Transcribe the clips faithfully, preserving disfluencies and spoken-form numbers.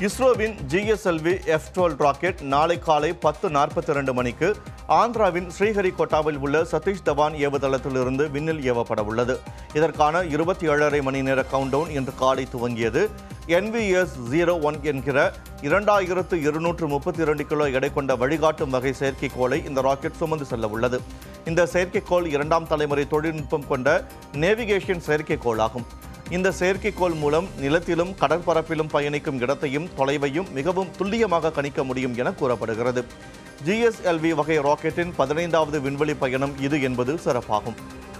இஸ்ரோவின் J S L V F twelve rocket நாளை காலை பத்து நாற்பத்தி இரண்டு மணிக்கு ஆந்திராவின் ஸ்ரீஹரிகோட்டாவில் உள்ள சதீஷ் தவான் ஏவுதளத்திலிருந்து விண்ணில் ஏவப்பட உள்ளது. இதற்கான இருபத்தி ஏழரை மணி நேர கவுண்டவுன் இன்று காலை துவங்கியது. N V S zero one என்கிற இரண்டாயிரத்து இருநூற்று முப்பத்தி இரண்டு கிலோ எடை கொண்ட வழிகாட்டும் வகை செயற்கைக்கோளை இந்த ராக்கெட் சுமந்து செல்ல உள்ளது. இந்த செயற்கைக்கோள் இரண்டாம் தலைமுறை தொழில்நுட்பம் கொண்ட நேவிகேஷன் செயற்கைக்கோளாகும். இந்த செயற்கைக்கோள் மூலம் நிலத்திலும் கடற்பரப்பிலும் பயணிக்கும் இடத்தையும் தொலைவையும் மிகவும் துல்லியமாக கணிக்க முடியும் என கூறப்படுகிறது. G S L V வகை ராக்கெட்டின் பதினைந்தாவது விண்வெளி பயணம் இது என்பது சிறப்பாகும்.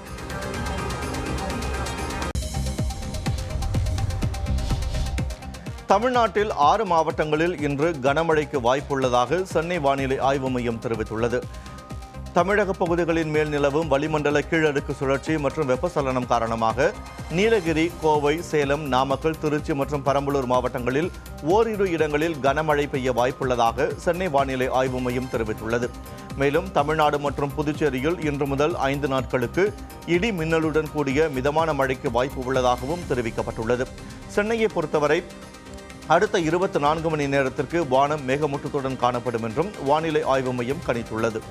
தமிழ்நாட்டில் ஆறு மாவட்டங்களில் இன்று கனமழைக்கு வாய்ப்புள்ளதாக சென்னை வானிலை ஆய்வு மையம் தெரிவித்துள்ளது. தமிழக பகுதிகளின் மேல் நிலவும் வளிமண்டல கீழடுக்கு சுழற்சி மற்றும் வெப்பசலனம் காரணமாக நீலகிரி, கோவை, சேலம், நாமக்கல், திருச்சி மற்றும் பெரம்பலூர் மாவட்டங்களில் ஓரிரு இடங்களில் கனமழை பெய்ய வாய்ப்புள்ளதாக சென்னை வானிலை ஆய்வு மையம் தெரிவித்துள்ளது. மேலும் தமிழ்நாடு மற்றும் புதுச்சேரியில் இன்று முதல் ஐந்து நாட்களுக்கு இடி மின்னலுடன் கூடிய மிதமான மழைக்கு வாய்ப்பு உள்ளதாகவும் தெரிவிக்கப்பட்டுள்ளது. சென்னையை பொறுத்தவரை அடுத்த இருபத்தி நான்கு மணி நேரத்திற்கு வானம் மேகமூட்டத்துடன் காணப்படும் என்றும் வானிலை ஆய்வு மையம் கணித்துள்ளது.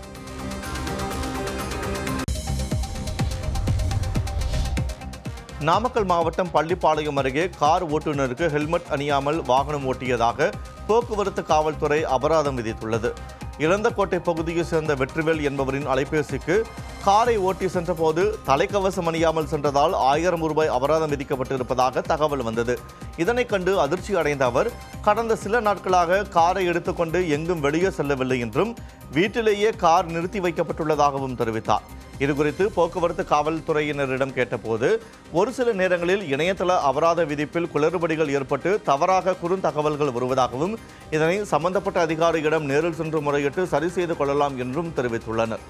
நாமக்கல் மாவட்டம் பள்ளிப்பாளையம் அருகே கார் ஓட்டுநருக்கு ஹெல்மெட் அணியாமல் வாகனம் ஓட்டியதாக போக்குவரத்து காவல்துறை அபராதம் விதித்துள்ளது. இளந்தக்கோட்டை பகுதியை சேர்ந்த வெற்றிவேல் என்பவரின் அலைபேசிக்கு காரை ஓட்டி சென்றபோது தலைக்கவசம் அணியாமல் சென்றதால் ஆயிரம் ரூபாய் அபராதம் விதிக்கப்பட்டிருப்பதாக தகவல் வந்தது. இதனை கண்டு அதிர்ச்சி அடைந்த அவர் கடந்த சில நாட்களாக காரை எடுத்துக்கொண்டு எங்கும் வெளியே செல்லவில்லை என்றும் வீட்டிலேயே கார் நிறுத்தி வைக்கப்பட்டுள்ளதாகவும் தெரிவித்தார். இதுகுறித்து போக்குவரத்து காவல்துறையினரிடம் கேட்டபோது ஒரு சில நேரங்களில் இணையதள அபராத விதிப்பில் குளறுபடிகள் ஏற்பட்டு தவறாக குறுந்தகவல்கள் வருவதாகவும் இதனை சம்பந்தப்பட்ட அதிகாரியிடம் நேரில் சென்று முறையிட்டு சரி செய்து கொள்ளலாம் என்றும் தெரிவித்துள்ளனர்.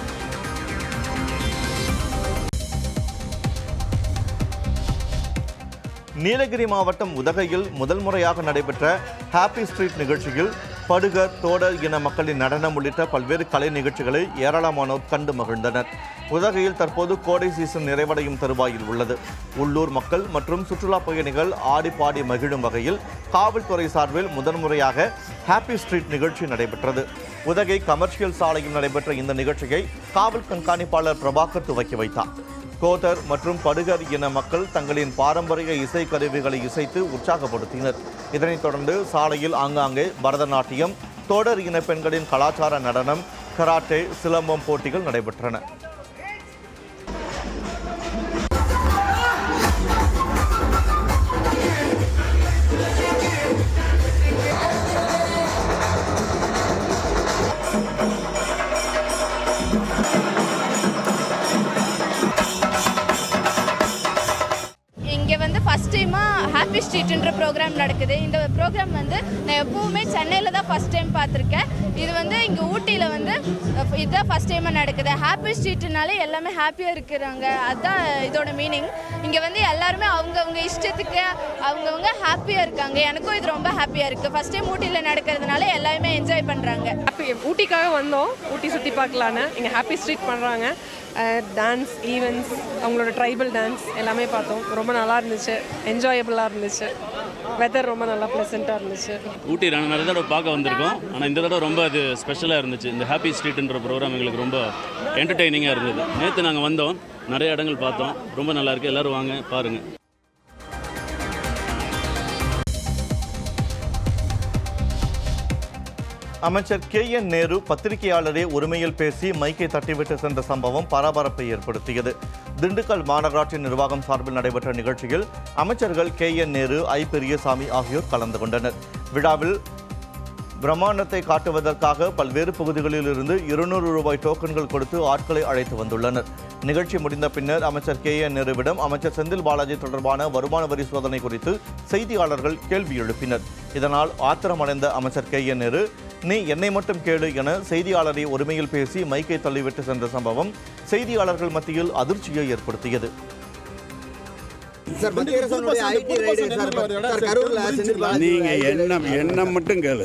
நீலகிரி மாவட்டம் உதகையில் முதல் முறையாக நடைபெற்ற ஹாப்பி ஸ்ட்ரீட் நிகழ்ச்சியில் படுகர், தோடர் இன மக்களின் நடனம் உள்ளிட்ட பல்வேறு கலை நிகழ்ச்சிகளை ஏராளமானோர் கண்டு மகிழ்ந்தனர். உதகையில் தற்போது கோடை சீசன் நிறைவடையும் தருவாயில் உள்ளது. உள்ளூர் மக்கள் மற்றும் சுற்றுலா பயணிகள் ஆடி பாடி மகிழும் வகையில் காவல்துறை சார்பில் முதன்முறையாக ஹாப்பி ஸ்ட்ரீட் நிகழ்ச்சி நடைபெற்றது. உதகை கமர்ஷியல் சாலையில் நடைபெற்ற இந்த நிகழ்ச்சியை காவல் கண்காணிப்பாளர் பிரபாகர் துவக்கி வைத்தார். கோதர் மற்றும் படுகர் இன மக்கள் தங்களின் பாரம்பரிய இசை கருவிகளை இசைத்து உற்சாகப்படுத்தினர். இதனைத் தொடர்ந்து சாலையில் ஆங்காங்கே பரதநாட்டியம், தோடர் இன பெண்களின் கலாச்சார நடனம், கராட்டே, சிலம்பம் போட்டிகள் நடைபெற்றன. ஃபஸ்ட் டைமாக ஹாப்பி ஸ்ட்ரீட்ன்ற ப்ரோக்ராம் நடக்குது. இந்த ப்ரோக்ராம் வந்து நான் எப்போவுமே சென்னையில் தான் ஃபஸ்ட் டைம் பார்த்துருக்கேன். இது வந்து இங்கே ஊட்டியில் வந்து இதுதான் ஃபஸ்ட் டைமாக நடக்குது. ஹாப்பி ஸ்ட்ரீட்னாலே எல்லாமே ஹாப்பியாக இருக்கிறாங்க, அதுதான் இதோட மீனிங். இங்கே வந்து எல்லாருமே அவங்கவுங்க இஷ்டத்துக்கு அவங்கவுங்க ஹாப்பியாக இருக்காங்க. எனக்கும் இது ரொம்ப ஹாப்பியாக இருக்குது. ஃபஸ்ட் டைம் ஊட்டியில் நடக்கிறதுனால எல்லாருமே என்ஜாய் பண்ணுறாங்க. ஹாப்பி ஊட்டிக்காக வந்தோம், ஊட்டி சுற்றி பார்க்கலான்னு. இங்கே ஹாப்பி ஸ்ட்ரீட் பண்ணுறாங்க. டான்ஸ் ஈவெண்ட்ஸ், அவங்களோட ட்ரைபல் டான்ஸ் எல்லாமே பார்த்தோம். ரொம்ப நல்லா இருந்துச்சு, என்ஜாயபிளாக இருந்துச்சு. வெதர் ரொம்ப நல்லா ப்ளசண்ட்டாக இருந்துச்சு. ஊட்டி நாங்கள் நிறைய தடவை பார்க்க வந்திருக்கோம், ஆனால் இந்த தடவை ரொம்ப அது ஸ்பெஷலாக இருந்துச்சு. இந்த ஹாப்பி ஸ்ட்ரீட்ன்ற ப்ரோக்ராம் எங்களுக்கு ரொம்ப என்டர்டெய்னிங்காக இருந்தது. நேற்று நாங்கள் வந்தோம், நிறைய இடங்கள் பார்த்தோம், ரொம்ப நல்லாயிருக்கு. எல்லோரும் வாங்க பாருங்கள். அமைச்சர் கே என் நேரு பத்திரிகையாளரே உரிமையில் பேசி மைக்கை தட்டிவிட்டு சென்ற சம்பவம் பரபரப்பை ஏற்படுத்தியது. திண்டுக்கல் மாநகராட்சி நிர்வாகம் சார்பில் நடைபெற்ற நிகழ்ச்சியில் அமைச்சர்கள் K N Nehru, I Periyasamy ஆகியோர் கலந்து கொண்டனர். விழாவில் பிரம்மாண்டத்தை காட்டுவதற்காக பல்வேறு பகுதிகளில் இருந்து இருநூறு ரூபாய் டோக்கன்கள் கொடுத்து ஆட்களை அழைத்து வந்துள்ளனர். நிகழ்ச்சி முடிந்த பின்னர் அமைச்சர் கே என் நேருவிடம் அமைச்சர் செந்தில் பாலாஜி தொடர்பான வருமான வரி சோதனை குறித்து செய்தியாளர்கள் கேள்வி எழுப்பினர். இதனால் ஆத்திரமடைந்த அமைச்சர் கே என் நேரு, நீ என்னை மட்டும் கேளு என செய்தியாளரை ஒருமையில் பேசி மைக்கை தள்ளிவிட்டு சென்ற சம்பவம் செய்தியாளர்கள் மத்தியில் அதிர்ச்சியை ஏற்படுத்தியது. நீங்க எண்ணம் எண்ணம் மட்டும் கேளு.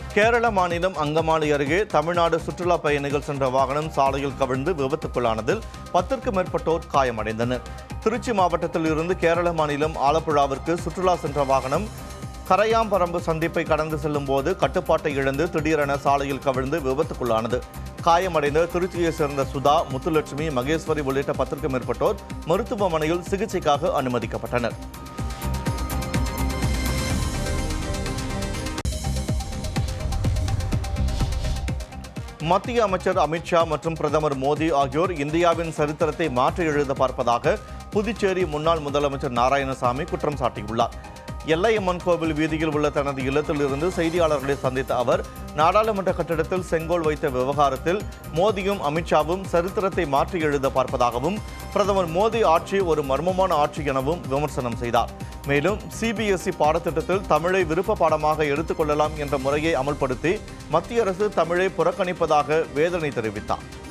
கேரள மாநிலம் அங்கமாலி அருகே தமிழ்நாடு சுற்றுலா பயணிகள் சென்ற வாகனம் சாலையில் கவிழ்ந்து விபத்துக்குள்ளானதில் பத்திற்கும் மேற்பட்டோர் காயமடைந்தனர். திருச்சி மாவட்டத்தில் இருந்து கேரள மாநிலம் ஆலப்புழாவிற்கு சுற்றுலா சென்ற வாகனம் கரையாம்பரம்பு சந்திப்பை கடந்து செல்லும் போது கட்டுப்பாட்டை இழந்து திடீரென சாலையில் கவிழ்ந்து விபத்துக்குள்ளானது. காயமடைந்த திருச்சியை சேர்ந்த சுதா, முத்துலட்சுமி, மகேஸ்வரி உள்ளிட்ட பத்திற்கும் மேற்பட்டோர் மருத்துவமனையில் சிகிச்சைக்காக அனுமதிக்கப்பட்டனர். மத்திய அமைச்சர் அமித்ஷா மற்றும் பிரதமர் மோடி ஆகியோர் இந்தியாவின் சரித்திரத்தை மாற்றி எழுத பார்ப்பதாக புதுச்சேரி முன்னாள் முதலமைச்சர் நாராயணசாமி குற்றம் சாட்டியுள்ளார். எல்லையம்மன் கோவில் வீதியில் உள்ள தனது இல்லத்தில் இருந்து செய்தியாளர்களை சந்தித்த அவர், நாடாளுமன்ற கட்டிடத்தில் செங்கோல் வைத்த விவகாரத்தில் மோடியும் அமித்ஷாவும் சரித்திரத்தை மாற்றி எழுத பார்ப்பதாகவும், பிரதமர் மோடி ஆட்சி ஒரு மர்மமான ஆட்சி எனவும் விமர்சனம் செய்தார். மேலும் சிபிஎஸ்இ பாடத்திட்டத்தில் தமிழை விருப்ப பாடமாக எடுத்துக்கொள்ளலாம் என்ற முறையை அமல்படுத்தி மத்திய அரசு தமிழை புறக்கணிப்பதாக வேதனை தெரிவித்தார்.